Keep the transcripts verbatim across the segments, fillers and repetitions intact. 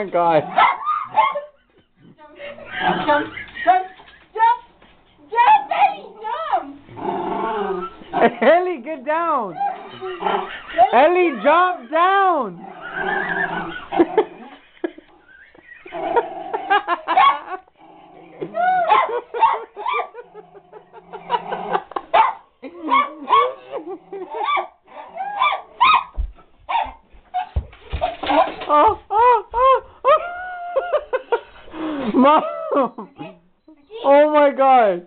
my god. Jump, jump, jump, jump, jump, Ellie, jump. Ellie, get down. Ellie, jump down. Oh, oh, oh, oh. Mom! Oh my god!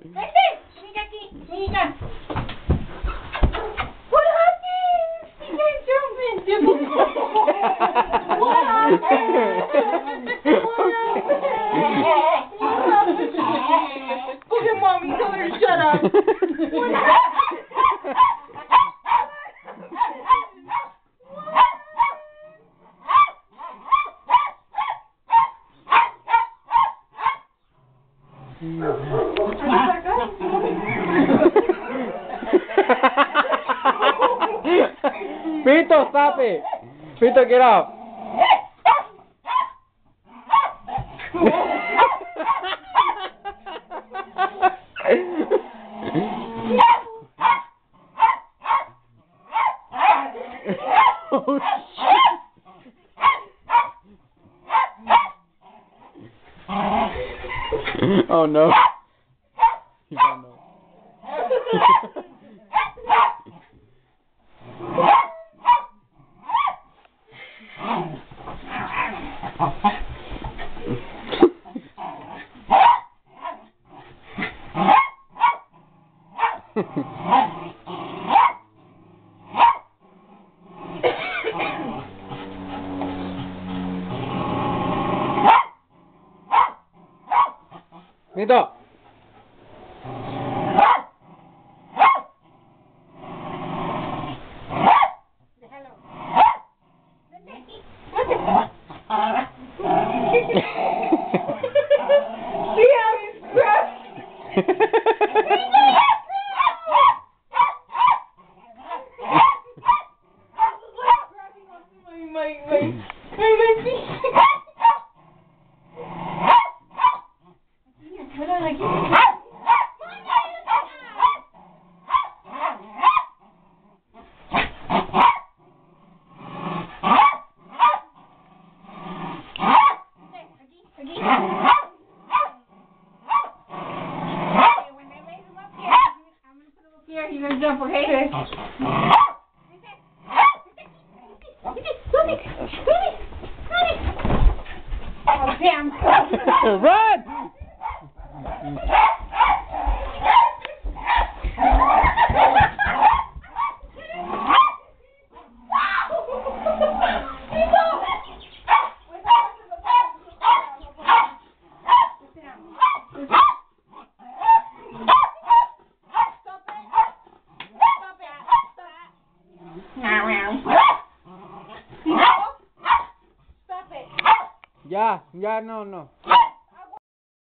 What happened? He can't jump in. What happened? What happened? Go get mommy. Tell her to shut up. What happened? Pito, stop it! Pito, get up! Oh, shit. Oh no. You don't know. Mito. See how he's crushed? my, my, my, my, my feet. What are like? Here, you're gonna jump, okay? Okay. Oh, damn. Run! Stop it. Ya, ya, no, no.